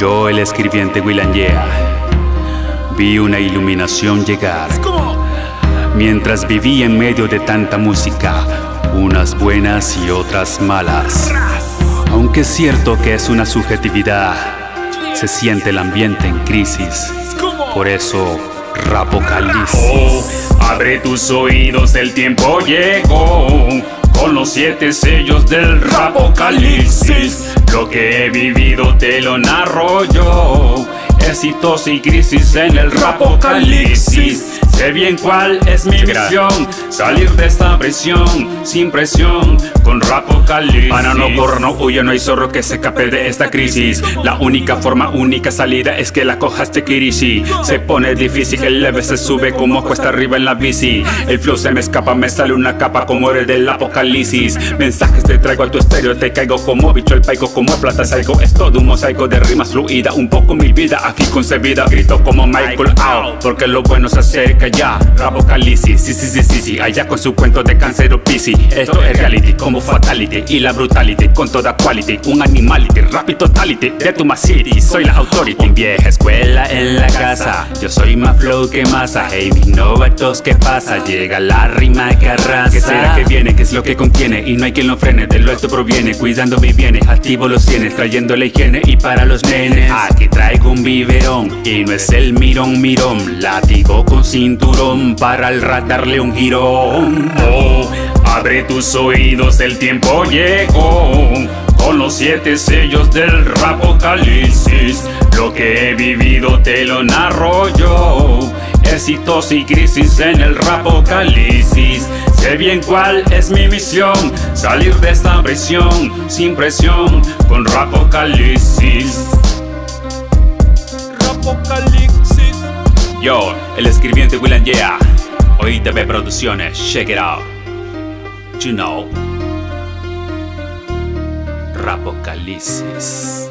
Yo, el escribiente William Yea, vi una iluminación llegar. Mientras vivía en medio de tanta música, unas buenas y otras malas. Aunque es cierto que es una subjetividad, se siente el ambiente en crisis. Por eso, Rapocalipsis. Abre tus oídos, el tiempo llegó. Con los 7 sellos del Rapocalipsis. Lo que he vivido te lo narro yo. Éxitos y crisis en el Rapocalipsis. Sé bien cuál es mi misión: salir de esta prisión, sin presión, con Rapocalipsis. Para no correr, no huyo, no hay zorro que se escape de esta crisis. La única forma, única salida es que la cojas de Kirisi. Se pone difícil, el leve se sube como cuesta arriba en la bici. El flow se me escapa, me sale una capa como el del apocalipsis. Mensajes te traigo a tu estéreo, te caigo como bicho, el paico como plata salgo. Es todo un mosaico de rimas fluida, un poco mi vida aquí concebida. Grito como Michael Out, porque lo bueno se acerca ya. Rapocalipsis, sí, allá con su cuento de cáncer o piscis. Esto es reality como fatality y la brutality con toda quality. Un animality, rapid totality de tu city. Soy la authority. Un vieja escuela en la casa, yo soy más flow que masa. Hey, mis novatos, ¿qué pasa? Llega la rima que arrasa. ¿Qué será que viene? ¿Qué es lo que contiene? Y no hay quien lo frene, de lo alto proviene. Cuidando mis bienes, activo los cienes, trayendo la higiene y para los nenes. Aquí traigo un biberón y no es el mirón. Látigo con cinturón para el rat darle un girón. Abre tus oídos, el tiempo llegó. Con los 7 sellos del Rapocalipsis. Lo que he vivido te lo narro yo. Éxitos y crisis en el Rapocalipsis. Sé bien cuál es mi misión: salir de esta prisión, sin presión, con Rapocalipsis. Rapocalipsis. Yo, el escribiente William Yea, OITV Producciones, check it out. You know, Rapocalipsis.